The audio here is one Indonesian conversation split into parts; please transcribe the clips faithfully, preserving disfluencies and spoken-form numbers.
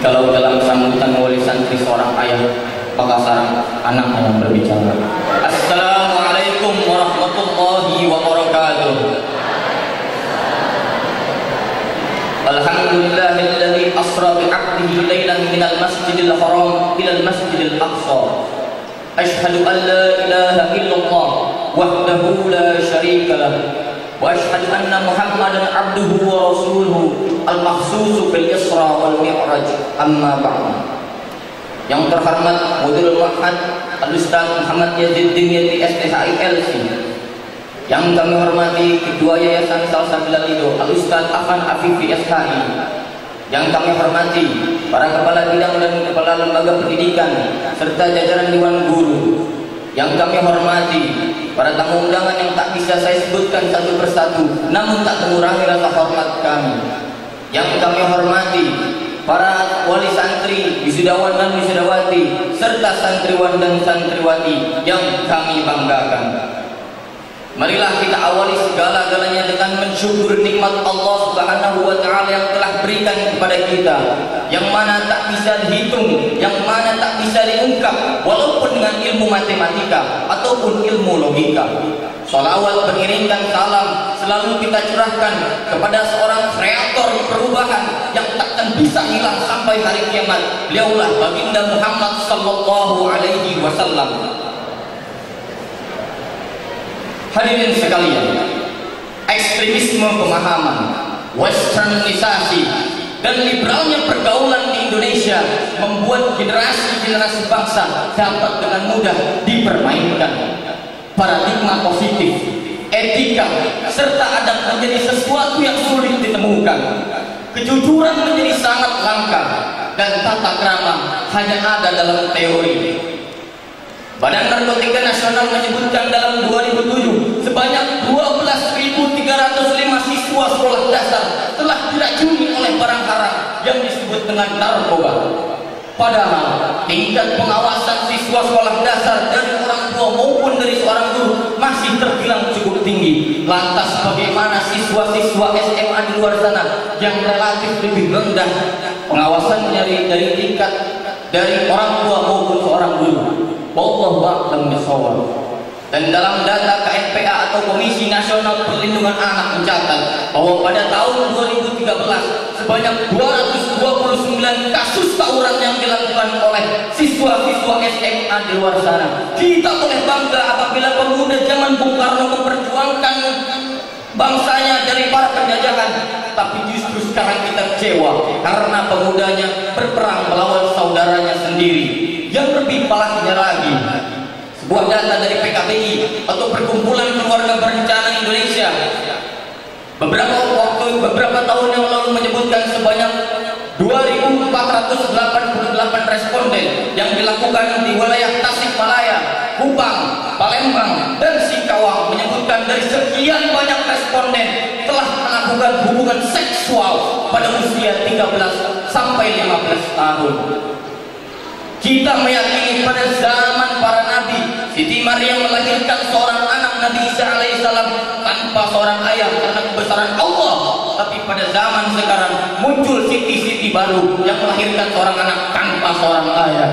Kalau dalam sambutan wali santri seorang ayah, maka seorang anak yang berbicara. Assalamualaikum warahmatullahi wabarakatuh. Alhamdulillahilladzi asra bi 'abdihi lailan minal masjidil haram ilal masjidil aqsa. Asyhadu an la ilaha illallah wahdahu la syarika lah. Wa asyhadu anna Muhammadan 'abduhu wa rasuluhu al-makhsus bil Isra wal Mi'raj. Amma ba'd. Yang terhormat Mudhirul Ma'had Al-Ustaz Muhammad Yazid Dimyati S T H I L C. Yang kami hormati Ketua Yayasan Salsabila Lido Al-Ustaz Afan Afifi S H I. Yang kami hormati para kepala bidang dan kepala lembaga pendidikan serta jajaran Dewan Guru. Yang kami hormati para tamu undangan yang tak bisa saya sebutkan satu persatu, namun tak mengurangi rasa hormat kami. Yang kami hormati para wali santri, wisudawan dan wisudawati, serta santriwan dan santriwati yang kami banggakan. Marilah kita awali segala-galanya dengan mensyukur nikmat Allah Subhanahu wa Ta'ala yang telah berikan kepada kita, yang mana tak bisa dihitung, yang mana tak bisa diungkap, walaupun dengan ilmu matematika ataupun ilmu logika. Salawat beriringkan salam selalu kita curahkan kepada seorang kreator perubahan yang takkan bisa hilang sampai hari kiamat. Beliaulah baginda Muhammad sallallahu alaihi wasallam. Hadirin sekalian, ekstremisme pemahaman, westernisasi, dan liberalnya pergaulan di Indonesia membuat generasi-generasi bangsa dapat dengan mudah dipermainkan. Paradigma positif, etika, serta adab menjadi sesuatu yang sulit ditemukan. Kejujuran menjadi sangat langka, dan tata krama hanya ada dalam teori. Badan Narkotika Nasional menyebutkan dalam dua ribu tujuh sebanyak dua belas ribu tiga ratus lima siswa sekolah dasar telah diracuni oleh barang haram yang disebut dengan narkoba. Padahal tingkat pengawasan siswa sekolah dasar dari orang tua maupun dari seorang guru masih terbilang cukup tinggi. Lantas bagaimana siswa-siswa S M A di luar sana yang relatif lebih rendah pengawasan dari dari tingkat dari orang tua maupun seorang guru? Wallahu a'lam bishawab. Dan dalam data K N P A atau Komisi Nasional Perlindungan Anak mencatat bahwa pada tahun dua ribu tiga belas sebanyak dua ratus dua puluh sembilan kasus tawuran yang dilakukan oleh siswa-siswa S M A di luar sana. Kita boleh bangga apabila pemuda zaman Bung Karno memperjuangkan bangsanya dari para penjajahan, tapi justru sekarang kita kecewa karena pemudanya berperang melawan saudaranya sendiri. Yang lebih parahnya lagi, sebuah data dari P K B I atau Perkumpulan Keluarga Berencana Indonesia beberapa waktu beberapa tahun yang lalu menyebutkan sebanyak dua ribu empat ratus delapan puluh delapan responden yang dilakukan di wilayah Tasikmalaya, Kupang, Palembang, dan Singkawang menyebutkan dari sekian banyak responden telah melakukan hubungan seksual pada usia tiga belas sampai lima belas tahun. Kita meyakini pada zaman para nabi, Siti Maryam melahirkan seorang anak Nabi Isa alaihissalam tanpa seorang ayah karena kebesaran Allah. Tapi pada zaman sekarang muncul siti-siti baru yang melahirkan seorang anak tanpa seorang ayah.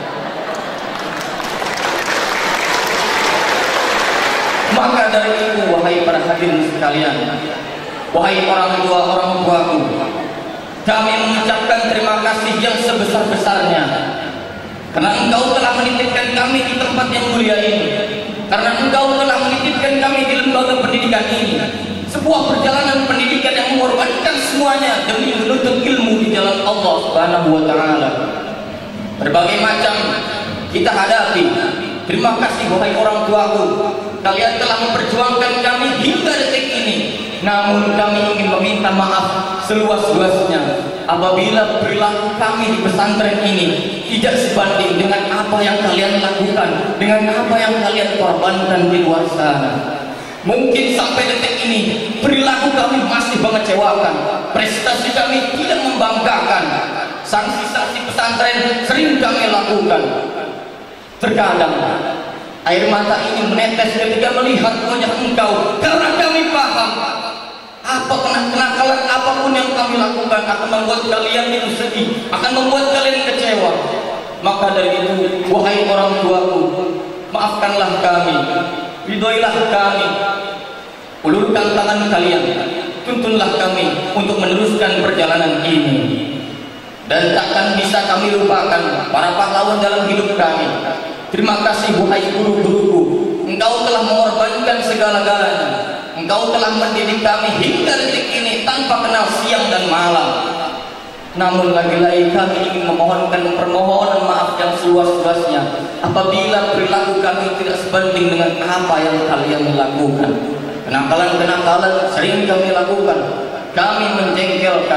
Maka dari itu, wahai para hadirin sekalian, wahai orang tua orang tuaku, kami mengucapkan terima kasih yang sebesar-besarnya karena engkau telah menitipkan kami di tempat yang mulia ini, karena engkau telah menitipkan kami di lembaga pendidikan ini, sebuah perjalanan pendidikan yang mengorbankan semuanya demi menuntut ilmu di jalan Allah Subhanahu wa Ta'ala. Berbagai macam kita hadapi. Terima kasih wahai orang tuaku, kalian telah memperjuangkan kami hingga detik ini. Namun kami ingin meminta maaf seluas-luasnya apabila perilaku kami di pesantren ini tidak sebanding dengan apa yang kalian lakukan, dengan apa yang kalian korbankan di luar sana. Mungkin sampai detik ini perilaku kami masih mengecewakan, prestasi kami tidak membanggakan, sanksi-sanksi pesantren sering kami lakukan. Terkadang air mata ini menetes ketika melihat wajah engkau, karena kami paham Apa kenakalan apapun yang kami lakukan akan membuat kalian itu sedih, akan membuat kalian kecewa. Maka dari itu, wahai orang tuaku, maafkanlah kami, ridhoilah kami, ulurkan tangan kalian, tuntunlah kami untuk meneruskan perjalanan ini. Dan takkan bisa kami lupakan para pahlawan dalam hidup kami. Terima kasih wahai guru-guruku, engkau telah mengorbankan segala-galanya. Engkau telah mendidik kami hingga detik ini tanpa kenal siang dan malam. Namun lagi-lagi kami ingin memohonkan permohonan maaf yang seluas-luasnya apabila perilaku kami tidak sebanding dengan apa yang kalian lakukan. Kenakalan-kenakalan sering kami lakukan, kami menjengkelkan.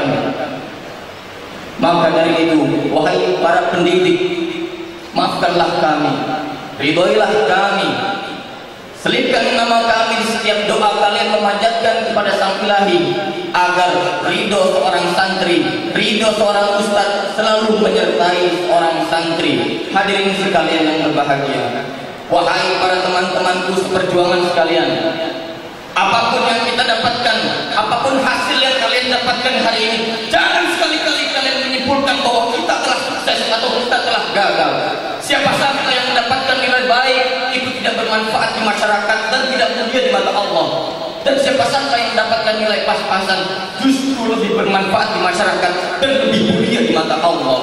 Maka dari itu, wahai para pendidik, maafkanlah kami, ridhoilah kami. Selipkan nama kami di setiap doa kalian memanjatkan kepada Sang Ilahi agar ridho seorang santri, ridho seorang ustaz selalu menyertai seorang santri. Hadirin sekalian yang berbahagia, wahai para teman-temanku seperjuangan sekalian, apapun yang kita dapatkan, apapun hasil yang kalian dapatkan hari ini, jangan sekali-kali kalian menyimpulkan bahwa kita telah sukses atau kita telah gagal. Siapa sangka yang mendapatkan nilai baik itu tidak bermanfaat di masyarakat dan tidak mulia di mata Allah. Dan siapa sangka yang mendapatkan nilai pas-pasan justru lebih bermanfaat di masyarakat dan lebih mulia di mata Allah.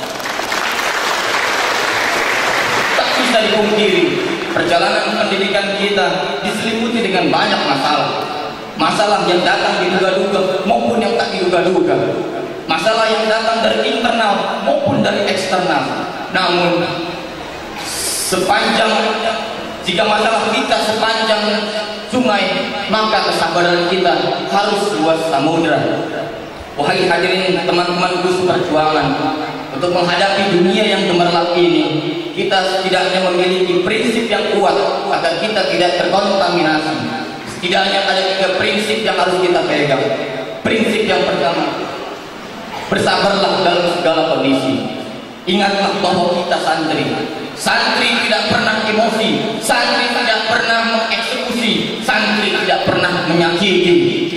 Tak bisa dipungkiri, perjalanan pendidikan kita diselimuti dengan banyak masalah. Masalah yang datang diduga-duga maupun yang tak diduga-duga. Masalah yang datang dari internal maupun dari eksternal. Namun sepanjang jika masalah kita sepanjang sungai, maka kesabaran kita harus luas samudra. Wahai hadirin teman-temanku seperjuangan, untuk menghadapi dunia yang gemerlap ini, kita setidaknya memiliki prinsip yang kuat agar kita tidak terkontaminasi. Setidaknya ada tiga prinsip yang harus kita pegang. Prinsip yang pertama, bersabarlah dalam segala kondisi. Ingatlah bahwa kita santri. Santri tidak pernah emosi, santri tidak pernah mengeksekusi, santri tidak pernah menyakiti.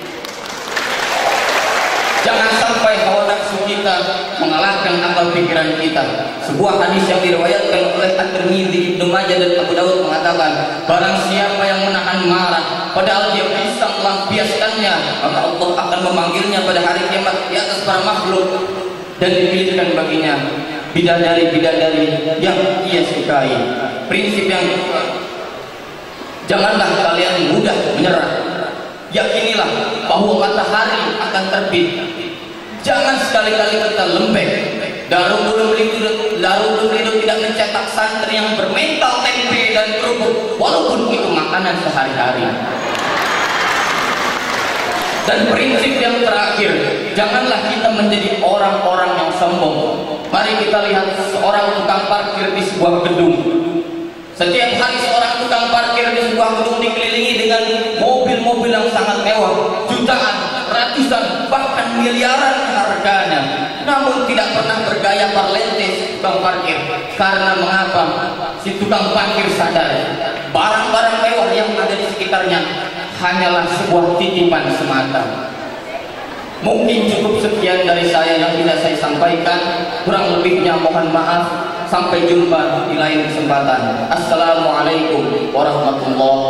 Jangan sampai hawa nafsu kita mengalahkan akal pikiran kita. Sebuah hadis yang diriwayatkan oleh At-Tirmidzi, Ibnu Majah dan Abu Dawud mengatakan, barang siapa yang menahan marah padahal dia bisa melampiaskannya, maka Allah akan memanggilnya pada hari kiamat di atas para makhluk dan dipilihkan baginya bidadari-bidadari yang ia sukai. Prinsip yang kedua, janganlah kalian mudah menyerah. Yakinilah bahwa matahari akan terbit. Jangan sekali-kali kita lembek. Darul Ulum Ridho tidak mencetak santri yang bermental tempe dan kerupuk, walaupun itu makanan sehari-hari. Dan prinsip yang terakhir, janganlah kita menjadi orang-orang yang sombong. Mari kita lihat seorang tukang parkir di sebuah gedung. Setiap hari seorang tukang parkir di sebuah gedung dikelilingi dengan mobil-mobil yang sangat mewah, jutaan, ratusan, bahkan miliaran harganya. Namun tidak pernah bergaya parlente tukang parkir. Karena mengapa? Si tukang parkir sadar barang-barang mewah yang ada di sekitarnya hanyalah sebuah titipan semata. Mungkin cukup sekian dari saya yang tidak saya sampaikan. Kurang lebihnya mohon maaf. Sampai jumpa di lain kesempatan. Assalamualaikum warahmatullahi